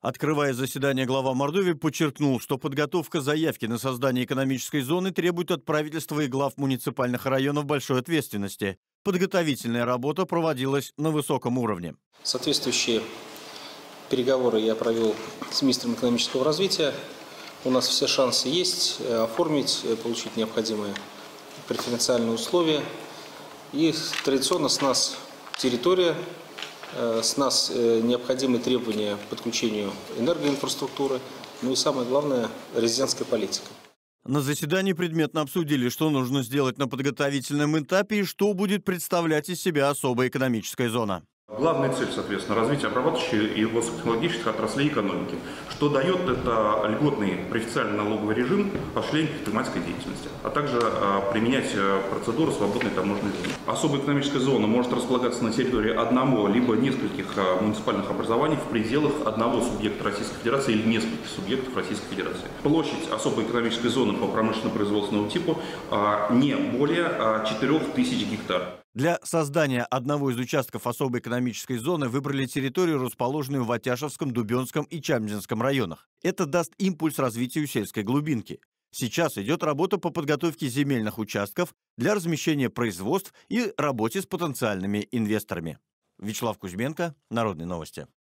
Открывая заседание, глава Мордовии подчеркнул, что подготовка заявки на создание экономической зоны требует от правительства и глав муниципальных районов большой ответственности. Подготовительная работа проводилась на высоком уровне. Соответствующие переговоры я провел с министром экономического развития. У нас все шансы есть оформить, получить необходимые преференциальные условия. И традиционно с нас территория, с нас необходимые требования к подключению энергоинфраструктуры, ну и самое главное – резидентская политика. На заседании предметно обсудили, что нужно сделать на подготовительном этапе и что будет представлять из себя особая экономическая зона. Главная цель, соответственно, развитие обрабатывающей и высокотехнологических отраслей экономики. Что дает это льготный преференциальный налоговый режим по осуществлению предпринимательской деятельности, а также применять процедуру свободной таможенной зоны. Особая экономическая зона может располагаться на территории одного либо нескольких муниципальных образований в пределах одного субъекта Российской Федерации или нескольких субъектов Российской Федерации. Площадь особой экономической зоны по промышленно-производственному типу не более 4000 гектар. Для создания одного из участков особой экономической зоны выбрали территорию, расположенную в Атяшевском, Дубенском и Чамдинском районах. Это даст импульс развитию сельской глубинки. Сейчас идет работа по подготовке земельных участков для размещения производств и работе с потенциальными инвесторами. Вячеслав Кузьменко, Народные новости.